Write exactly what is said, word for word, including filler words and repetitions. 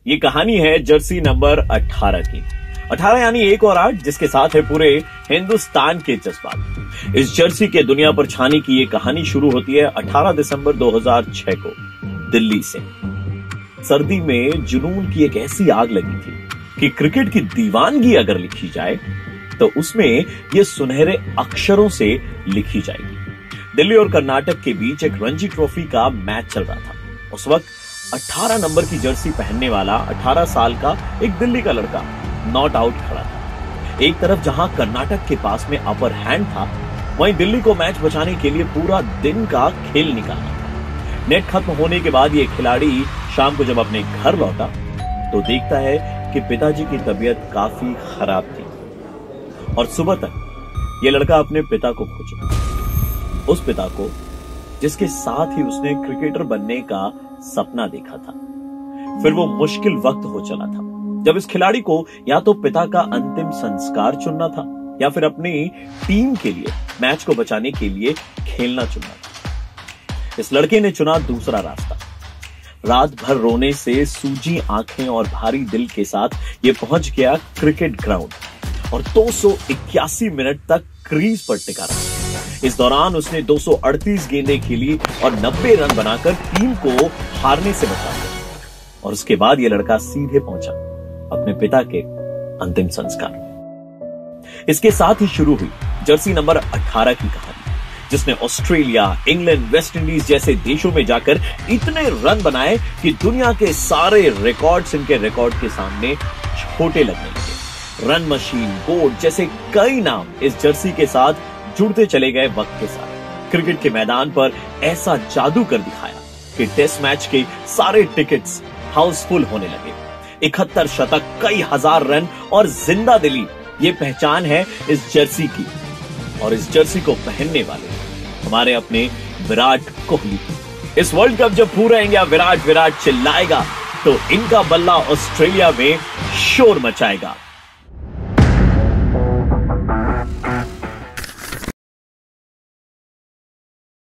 ये कहानी है जर्सी नंबर अठारह की। अठारह यानी एक और आठ, जिसके साथ है पूरे हिंदुस्तान के जज्बात। इस जर्सी के दुनिया पर छाने की ये कहानी शुरू होती है अठारह दिसंबर दो हज़ार छह को दिल्ली से। सर्दी में जुनून की एक ऐसी आग लगी थी कि क्रिकेट की दीवानगी अगर लिखी जाए तो उसमें ये सुनहरे अक्षरों से लिखी जाएगी। दिल्ली और कर्नाटक के बीच एक रणजी ट्रॉफी का मैच चल रहा था। उस वक्त अठारह नंबर की जर्सी पहनने वाला अठारह साल का एक दिल्ली का लड़का नॉट आउट खड़ा था। एक तरफ जहां कर्नाटक के पास में अपर हैंड था, वहीं दिल्ली को मैच बचाने के लिए पूरा दिन का खेल निकालना था। नेट खत्म होने के बाद ये खिलाड़ी शाम को जब अपने घर लौटा तो देखता है कि पिताजी की तबीयत काफी खराब थी और सुबह तक ये लड़का अपने पिता को खो चुका। उस पिता को जिसके साथ ही उसने क्रिकेटर बनने का सपना देखा था। फिर वो मुश्किल वक्त हो चला था जब इस खिलाड़ी को या तो पिता का अंतिम संस्कार चुनना था या फिर अपनी टीम के लिए मैच को बचाने के लिए खेलना चुनना था। इस लड़के ने चुना दूसरा रास्ता। रात भर रोने से सूजी आंखें और भारी दिल के साथ ये पहुंच गया क्रिकेट ग्राउंड और दो सौ इक्यासी मिनट तक क्रीज पर टिका रहा। इस दौरान उसने दो सौ अड़तीस गेंदें खेली और नब्बे रन बनाकर टीम को हारने से बचा दिया। और उसके बाद यह लड़का सीधे पहुंचा अपने पिता के अंतिम संस्कार। इसके साथ ही शुरू हुई जर्सी नंबर अठारह की कहानी, जिसने ऑस्ट्रेलिया, इंग्लैंड, वेस्ट इंडीज जैसे देशों में जाकर इतने रन बनाए कि दुनिया के सारे रिकॉर्ड्स इनके रिकॉर्ड के सामने छोटे लगने लगे। रन मशीन, गोट जैसे कई नाम इस जर्सी के साथ जुड़ते चले गए वक्त के साथ। क्रिकेट के मैदान पर ऐसा जादू कर दिखाया कि टेस्ट मैच के सारे टिकट्स हाउसफुल होने लगे। इकहत्तर शतक, कई हजार रन और जिंदा दिली, ये पहचान है इस जर्सी की। और इस जर्सी को पहनने वाले हमारे अपने विराट कोहली। इस वर्ल्ड कप जब पूरा इंडिया विराट विराट चिल्लाएगा तो इनका बल्ला ऑस्ट्रेलिया में शोर मचाएगा।